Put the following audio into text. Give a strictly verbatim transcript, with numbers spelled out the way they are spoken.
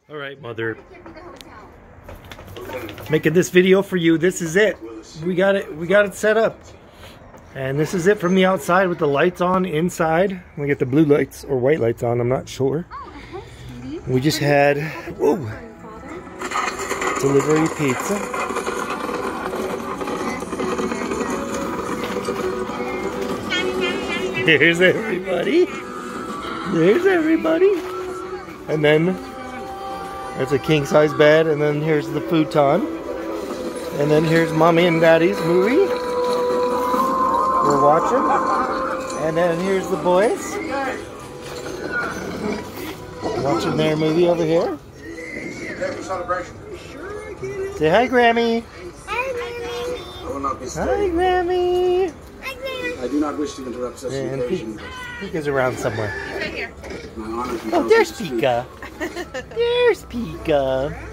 All right, Mother. Making this video for you. This is it. We got it. We got it set up. And this is it from the outside with the lights on inside. We get the blue lights or white lights on. I'm not sure. We just had whoa, delivery pizza. There's everybody. There's everybody. And then there's a king size bed. And then here's the futon. And then here's Mommy and Daddy's movie we're watching. And then here's the boys watching their movie over here. Say hi, Grammy. Hi, Grammy. I will not be Hi, Grammy. Hi, Grammy. I do not wish to interrupt such an And occasion. Pika's around somewhere. Right here. My honor Oh, there's Pika. There's Pika.